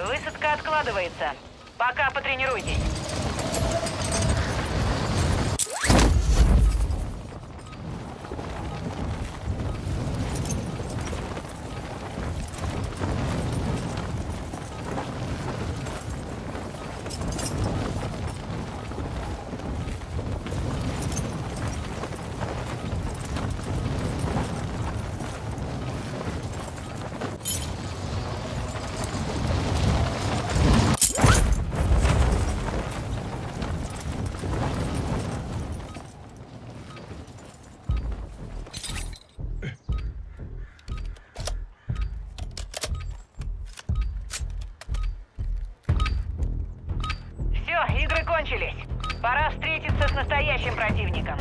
Высадка откладывается. Пока потренируйтесь. Игры кончились. Пора встретиться с настоящим противником.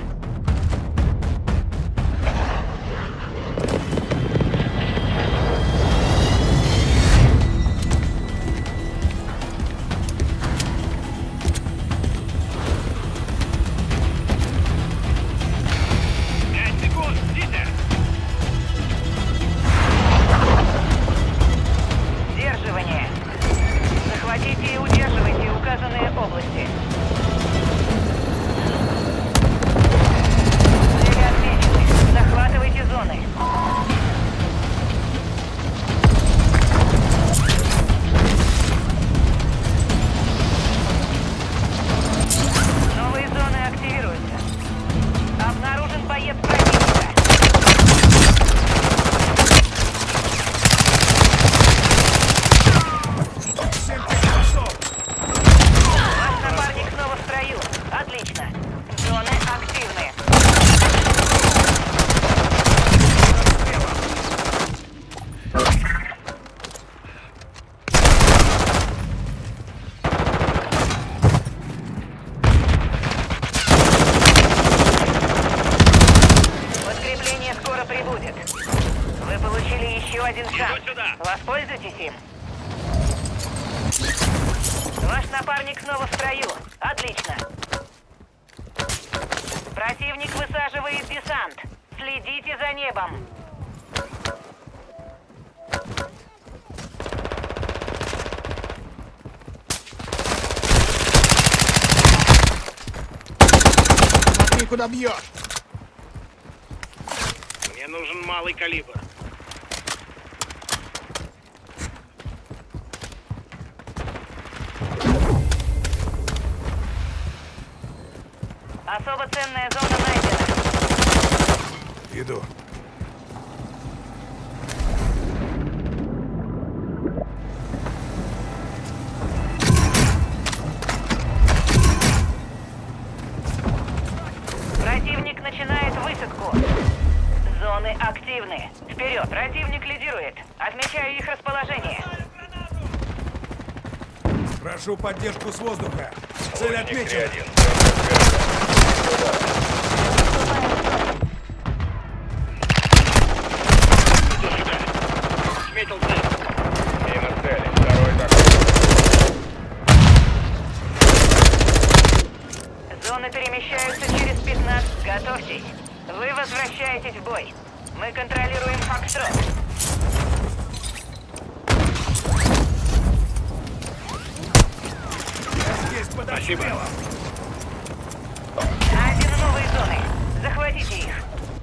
Сдерживание. Захватите и удерживайте указанные области. Цели отмечены. Захватывайте зоны. Новые зоны активируются. Обнаружен боец противника. Ваш напарник снова в строю. Отлично. Зоны активны. Подкрепление скоро прибудет. Вы получили еще один шанс. Воспользуйтесь им. Ваш напарник снова в строю. Отлично. Противник высаживает десант. Следите за небом. Смотри, куда бьешь! Мне нужен малый калибр. Особо ценная зона найдена. Иду. Противник начинает высадку. Зоны активны. Вперед! Противник лидирует. Отмечаю их расположение. Прошу поддержку с воздуха. Цель отмечена. Сметил цель. Мимо цели. Второй заход. Зоны перемещаются через 15. Готовьтесь. Вы возвращаетесь в бой. Мы контролируем Фокстрот. Здесь под обстрелом. Найдены новые зоны. Захватите их.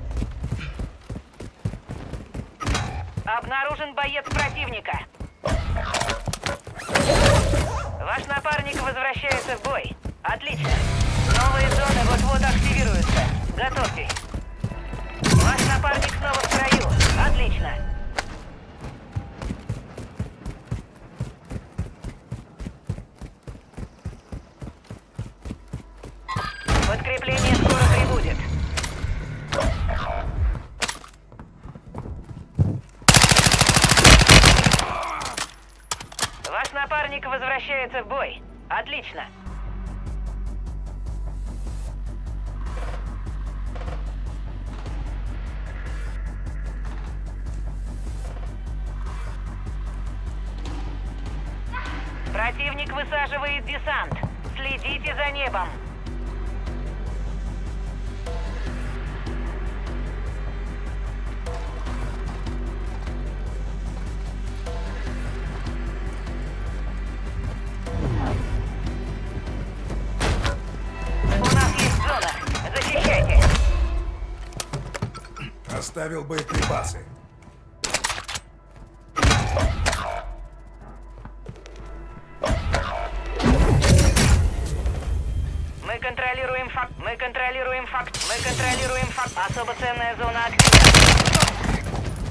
Обнаружен боец противника. Ваш напарник возвращается в бой. Отлично. Новые зоны вот-вот активируются. Готовьтесь. Ваш напарник снова в строю. Отлично. Подкрепление скоро прибудет. Ваш напарник возвращается в бой. Отлично. Противник высаживает десант. Следите за небом. Оставил боеприпасы. Мы контролируем факт. Мы контролируем факт. Мы контролируем факт. Особо ценная зона актива.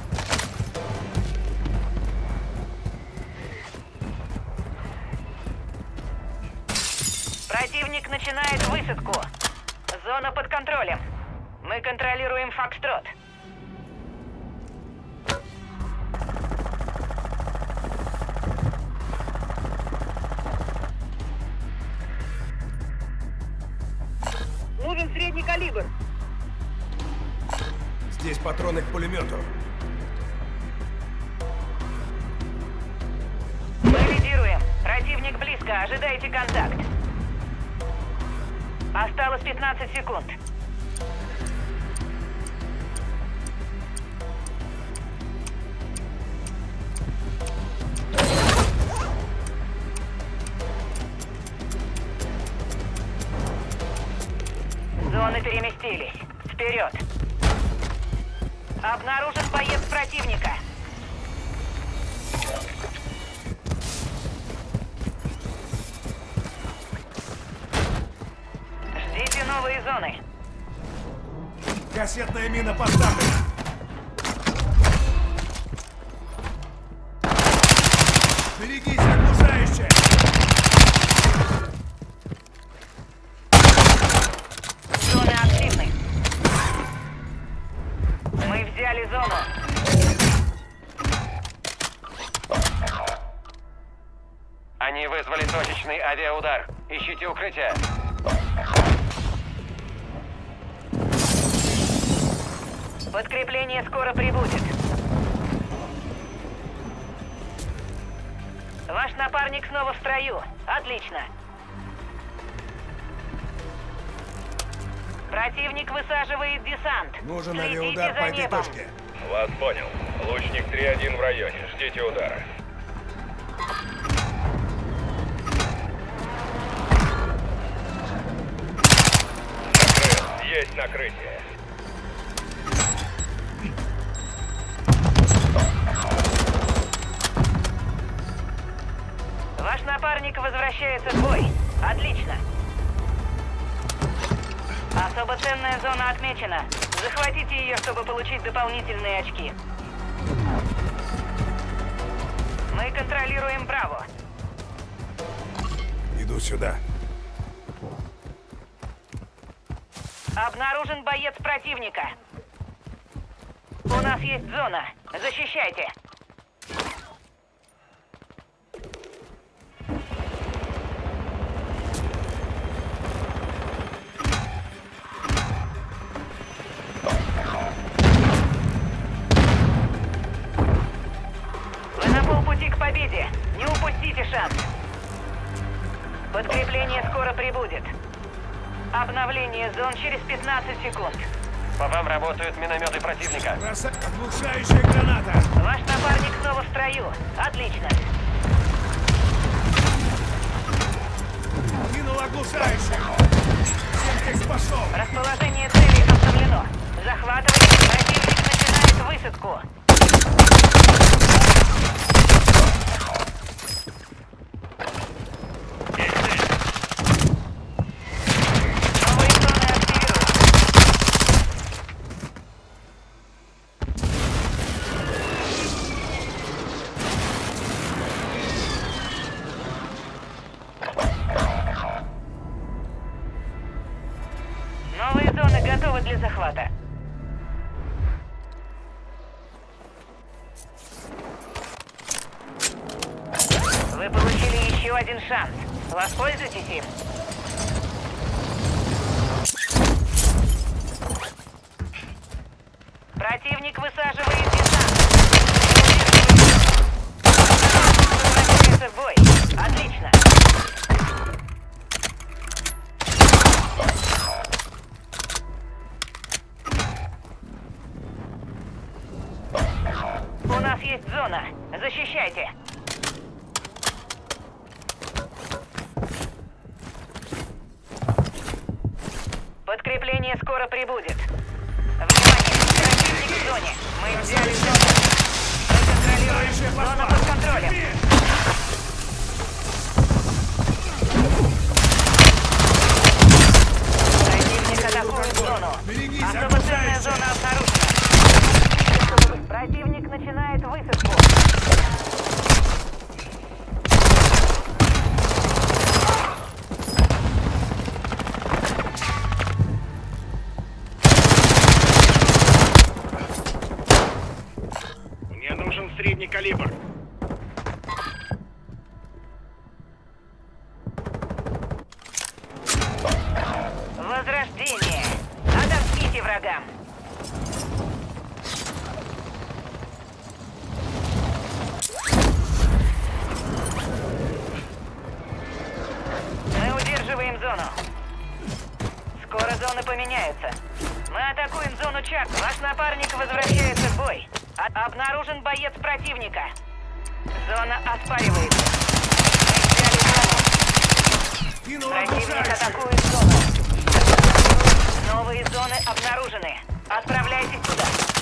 Противник начинает высадку. Зона под контролем. Мы контролируем Фокстрот. Нужен средний калибр. Здесь патроны к пулемету. Мы лидируем. Противник близко. Ожидайте контакт. Осталось 15 секунд. Зоны переместились. Вперед. Обнаружен боец противника. Ждите новые зоны. Кассетная мина поставлена. Берегись, оглушающая! Зоны активны. Мы взяли зону. Они вызвали точечный авиаудар. Ищите укрытие. Подкрепление скоро прибудет. Ваш напарник снова в строю. Отлично. Противник высаживает десант. Нужен Следите авиаудар за по этой небом. точке. Вас понял. Лучник 3-1 в районе. Ждите удара. Накрыл. Есть накрытие. Ваш напарник возвращается в бой. Отлично. Особо ценная зона отмечена. Захватите ее, чтобы получить дополнительные очки. Мы контролируем Браво. Иду сюда. Обнаружен боец противника. У нас есть зона. Защищайте. Вы на полпути к победе. Не упустите шанс. Подкрепление скоро прибудет. Обновление зон через 15 секунд. По вам работают минометы противника. Оглушающая граната! Ваш напарник снова в строю. Отлично. Кинул оглушающую! Синтекс пошел! Расположение цели обновлено. Захватывайте. Противник начинает высадку. Новые зоны активируют. Новые зоны готовы для захвата. Вы получили еще один шанс. Воспользуйтесь им. Противник высаживает десант. Возвращается в бой. Отлично. У нас есть зона. Защищайте. Подкрепление скоро прибудет. Внимание! Противник начинает высадку. Мне нужен средний калибр. Возрождение. Отомстите врагам. Мы удерживаем зону. Скоро зоны поменяются. Мы атакуем зону Чак. Ваш напарник возвращается в бой. Обнаружен боец противника. Зона оспаривается. Мы взяли зону. Кинул Противник оглушающий. атакует зону. Новые зоны обнаружены. Отправляйтесь туда.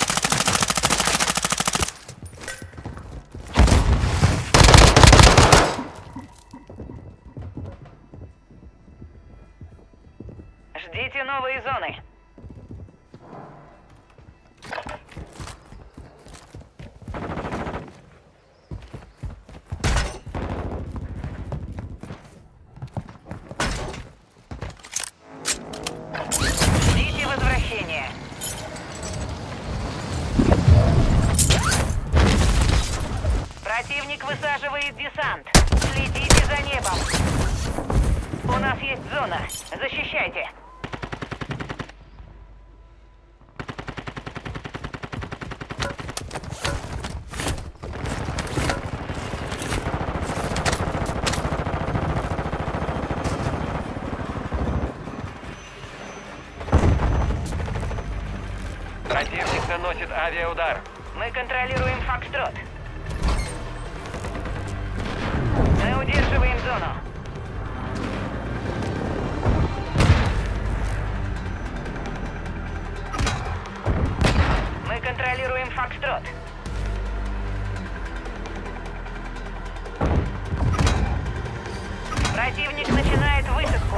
Ждите новые зоны. Ждите возвращения. Противник высаживает десант. Следите за небом. У нас есть зона. Защищайте. Противник наносит авиаудар. Мы контролируем Фокстрот. Мы удерживаем зону. Мы контролируем Фокстрот. Противник начинает высадку.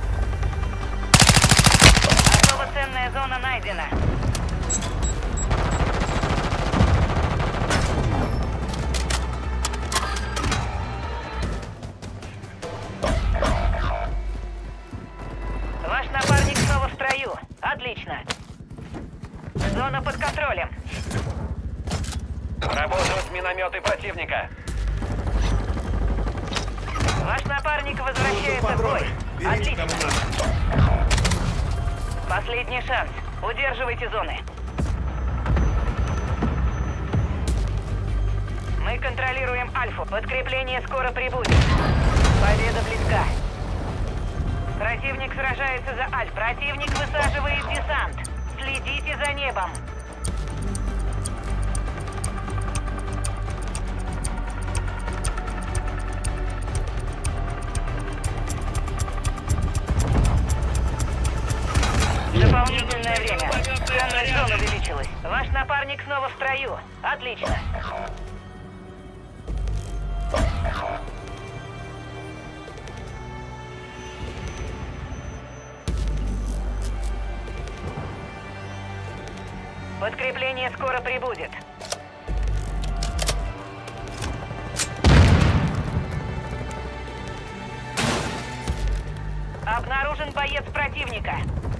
Особо ценная зона найдена. Ваш напарник снова в строю. Отлично. Зона под контролем. Работают минометы противника. Ваш напарник возвращается в бой. Берите Отлично. кому надо. Последний шанс. Удерживайте зоны. Мы контролируем Альфу. Подкрепление скоро прибудет. Победа близка. Противник сражается за Альф. Противник высаживает десант. Следите за небом. Дополнительное время. Ценность зон увеличилась. Ваш напарник снова в строю. Отлично. Подкрепление скоро прибудет. Обнаружен боец противника.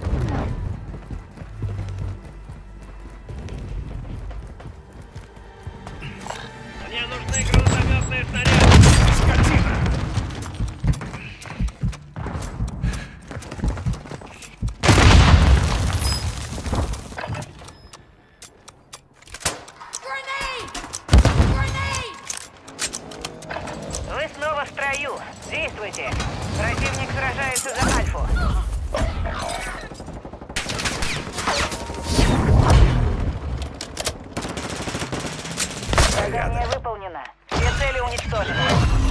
Мне нужны гранатометные снаряды. Скотина! Вы снова в строю. Действуйте. Противник сражается за Альфу. Задание выполнено. Все цели уничтожены.